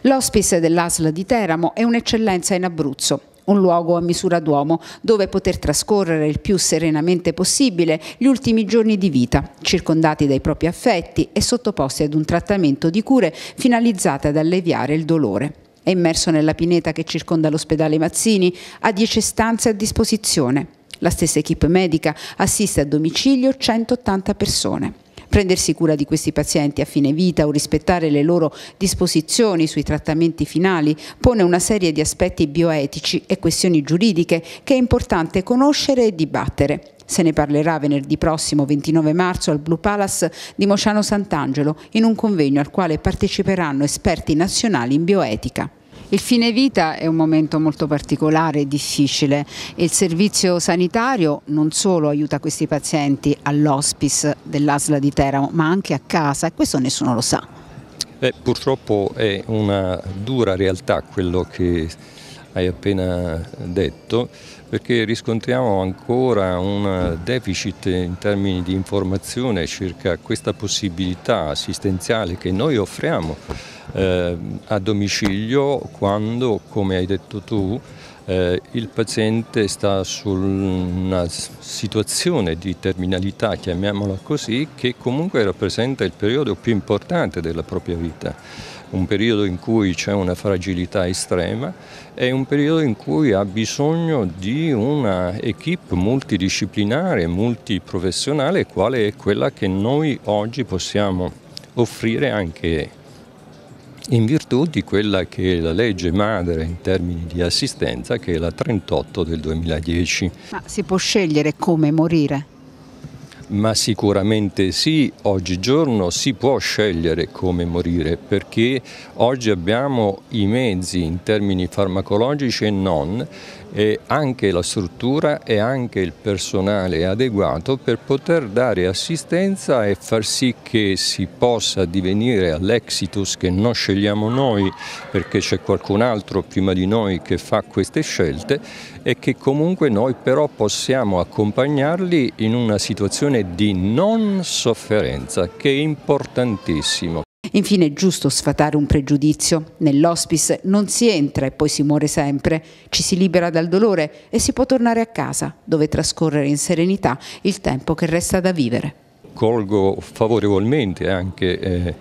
L'hospice dell'ASL di Teramo è un'eccellenza in Abruzzo. Un luogo a misura d'uomo dove poter trascorrere il più serenamente possibile gli ultimi giorni di vita, circondati dai propri affetti e sottoposti ad un trattamento di cure finalizzate ad alleviare il dolore. È immerso nella pineta che circonda l'ospedale Mazzini, ha 10 stanze a disposizione. La stessa equipe medica assiste a domicilio 180 persone. Prendersi cura di questi pazienti a fine vita o rispettare le loro disposizioni sui trattamenti finali pone una serie di aspetti bioetici e questioni giuridiche che è importante conoscere e dibattere. Se ne parlerà venerdì prossimo 29 marzo al Blue Palace di Mociano Sant'Angelo in un convegno al quale parteciperanno esperti nazionali in bioetica. Il fine vita è un momento molto particolare e difficile e il servizio sanitario non solo aiuta questi pazienti all'hospice dell'ASL di Teramo ma anche a casa, e questo nessuno lo sa. Purtroppo è una dura realtà quello che hai appena detto, perché riscontriamo ancora un deficit in termini di informazione circa questa possibilità assistenziale che noi offriamo a domicilio quando, come hai detto tu, il paziente sta su una situazione di terminalità, chiamiamola così, che comunque rappresenta il periodo più importante della propria vita. Un periodo in cui c'è una fragilità estrema e un periodo in cui ha bisogno di una equipe multidisciplinare, multiprofessionale, quale è quella che noi oggi possiamo offrire anche in virtù di quella che è la legge madre in termini di assistenza, che è la 38 del 2010. Ma si può scegliere come morire? Ma sicuramente sì, oggigiorno si può scegliere come morire, perché oggi abbiamo i mezzi in termini farmacologici e non, e anche la struttura e anche il personale adeguato per poter dare assistenza e far sì che si possa divenire all'exitus che non scegliamo noi, perché c'è qualcun altro prima di noi che fa queste scelte, e che comunque noi però possiamo accompagnarli in una situazione di non sofferenza, che è importantissimo. Infine è giusto sfatare un pregiudizio. Nell'hospice non si entra e poi si muore sempre, ci si libera dal dolore e si può tornare a casa, dove trascorrere in serenità il tempo che resta da vivere. Colgo favorevolmente anche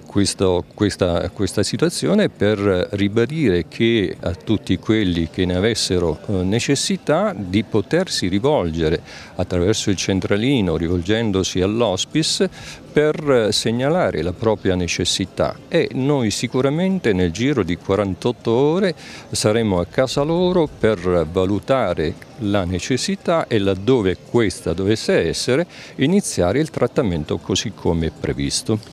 questa situazione per ribadire che a tutti quelli che ne avessero necessità di potersi rivolgere attraverso il centralino, rivolgendosi all'hospice, per segnalare la propria necessità, e noi sicuramente nel giro di 48 ore saremo a casa loro per valutare la necessità e, laddove questa dovesse essere, iniziare il trattamento così come previsto.